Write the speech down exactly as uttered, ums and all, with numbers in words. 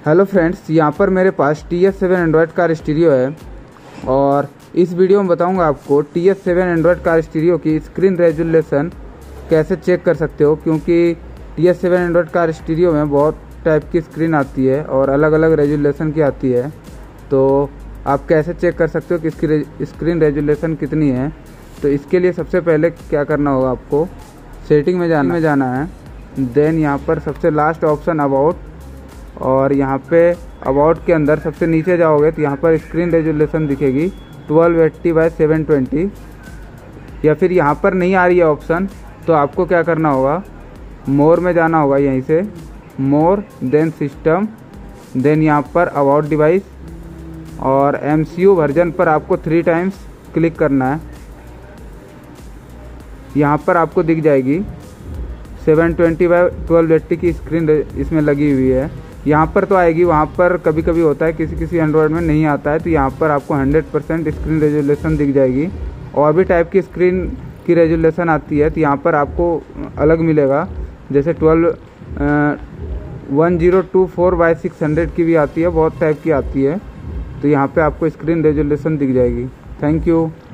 Hello friends, यहाँ पर मेरे पास T S seven android car stereo है और इस वीडियो में बताऊंगा आपको T S seven android car stereo की स्क्रीन रेजुलेशन कैसे चेक कर सकते हो। क्योंकि T S seven android car stereo में बहुत टाइप की स्क्रीन आती है और अलग अलग रेजुलेशन की आती है, तो आप कैसे चेक कर सकते हो कि इसकी स्क्रीन रेजुलेशन कितनी है। तो इसके लिए सबसे पहले क्या करना होगा, आपको सेटिंग में जाना में जाना है। देन यहाँ पर सबसे लास्ट ऑप्शन अबाउट, और यहाँ पे अबाउट के अंदर सबसे नीचे जाओगे तो यहाँ पर स्क्रीन रेजुलेशन दिखेगी twelve eighty by seven twenty. या फिर यहाँ पर नहीं आ रही है ऑप्शन तो आपको क्या करना होगा, मोर में जाना होगा। यहीं से मोर, देन सिस्टम, देन यहाँ पर अबाउट डिवाइस और एम सी यू वर्जन पर आपको थ्री टाइम्स क्लिक करना है। यहाँ पर आपको दिख जाएगी seven twenty by twelve eighty की स्क्रीन इसमें लगी हुई है। यहाँ पर तो आएगी, वहाँ पर कभी कभी होता है किसी किसी एंड्रॉयड में नहीं आता है, तो यहाँ पर आपको हंड्रेड परसेंट स्क्रीन रेजुलेशन दिख जाएगी। और भी टाइप की स्क्रीन की रेजुलेशन आती है तो यहाँ पर आपको अलग मिलेगा, जैसे twelve one zero two four by six hundred की भी आती है, बहुत टाइप की आती है। तो यहाँ पे आपको स्क्रीन रेजुलेशन दिख जाएगी। Thank you.